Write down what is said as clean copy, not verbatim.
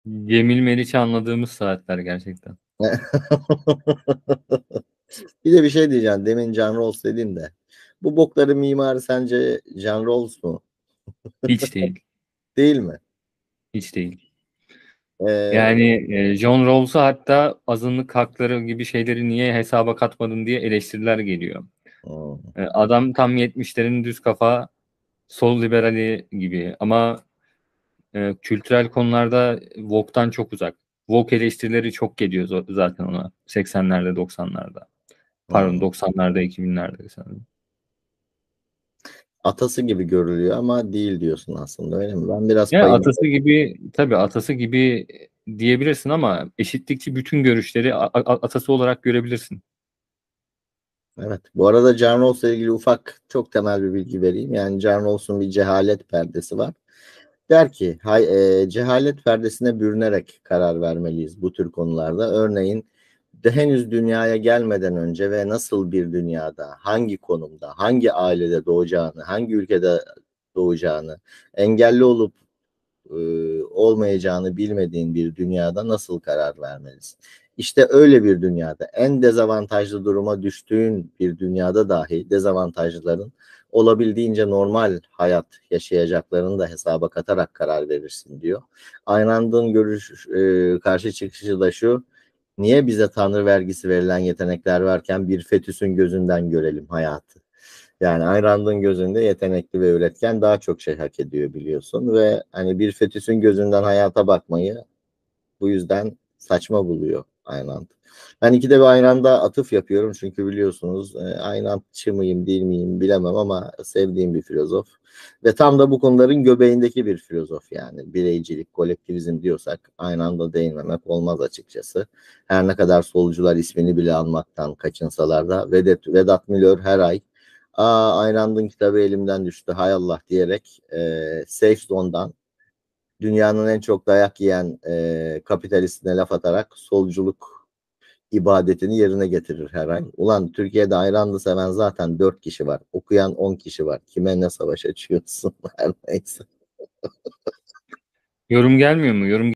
Cemil Meriç'i anladığımız saatler gerçekten. Bir de bir şey diyeceğim. Demin Can Rolls dedin de. Bu bokların mimarı sence Can Rolls mu? Hiç değil. Değil mi? Hiç değil. Ee, Yani John Rawls'u hatta azınlık hakları gibi şeyleri niye hesaba katmadın diye eleştiriler geliyor. hmm. Adam tam 70'lerin düz kafa sol liberali gibi ama kültürel konularda woke'tan çok uzak. Woke eleştirileri çok geliyor zaten ona 80'lerde 90'larda. Pardon Hmm. 90'larda 2000'lerde sanırım. Atası gibi görülüyor ama değil diyorsun aslında, öyle mi? Ben biraz Ya payını... atası gibi tabii atası gibi diyebilirsin ama eşitlikçi bütün görüşleri atası olarak görebilirsin. Evet. Bu arada Can Rawls'la ilgili ufak, çok temel bir bilgi vereyim. Yani Can Rawls'un bir cehalet perdesi var. Der ki cehalet perdesine bürünerek karar vermeliyiz bu tür konularda. Örneğin de henüz dünyaya gelmeden önce ve nasıl bir dünyada, hangi konumda, hangi ailede doğacağını, hangi ülkede doğacağını, engelli olup e, olmayacağını bilmediğin bir dünyada nasıl karar vermelisin? İşte öyle bir dünyada, en dezavantajlı duruma düştüğün bir dünyada dahi dezavantajlıların olabildiğince normal hayat yaşayacaklarını da hesaba katarak karar verirsin diyor. Ayn Rand'ın karşı çıkışı da şu: niye bize tanrı vergisi verilen yetenekler varken bir fetüsün gözünden görelim hayatı? Yani Ayn Rand'ın gözünde yetenekli ve üretken daha çok şey hak ediyor, biliyorsun, ve hani bir fetüsün gözünden hayata bakmayı bu yüzden saçma buluyor Ayn Rand. Ben ikide bir Ayn Rand'a atıf yapıyorum çünkü biliyorsunuz Ayn Randçı mıyım değil miyim bilemem ama sevdiğim bir filozof. Ve tam da bu konuların göbeğindeki bir filozof yani. Bireycilik, kolektivizm diyorsak Ayn Rand'a değinmemek olmaz açıkçası. Her ne kadar solcular ismini bile almaktan kaçınsalar da Vedat Milor her ay Ayn Rand'ın kitabı elimden düştü hay Allah diyerek Safe Zone'dan, dünyanın en çok dayak yiyen kapitalistine laf atarak solculuk ibadetini yerine getirir her ay. Ulan Türkiye'de ayranlı seven zaten 4 kişi var. Okuyan 10 kişi var. Kime ne savaş açıyorsun? Her neyse. Yorum gelmiyor mu? Yorum